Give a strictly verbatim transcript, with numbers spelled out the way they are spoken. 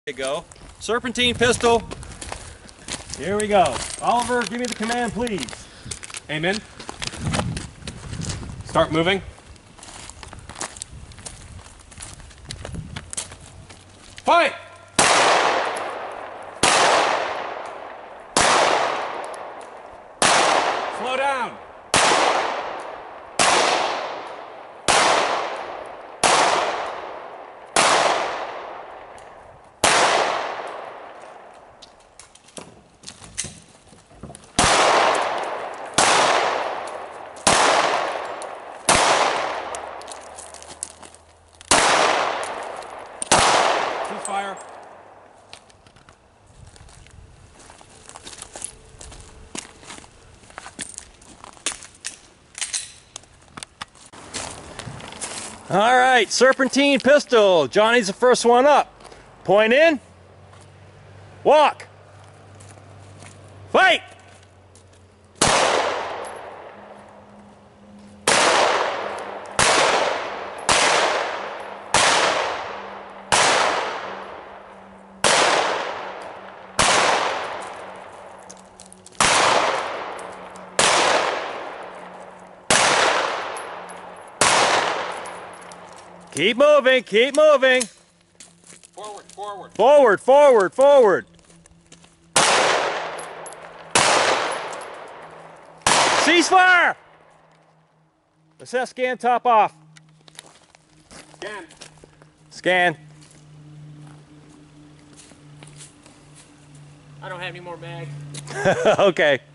you go. Serpentine pistol. Here we go. Oliver, give me the command, please. Amen. Start moving. Fight! Slow down. Fire. All right, Serpentine pistol. Johnny's the first one up. Point in. Walk. Fight. Keep moving, keep moving. Forward, forward. Forward, forward, forward. Ceasefire! Assess scan top off. Scan. Scan. I don't have any more mags. Okay.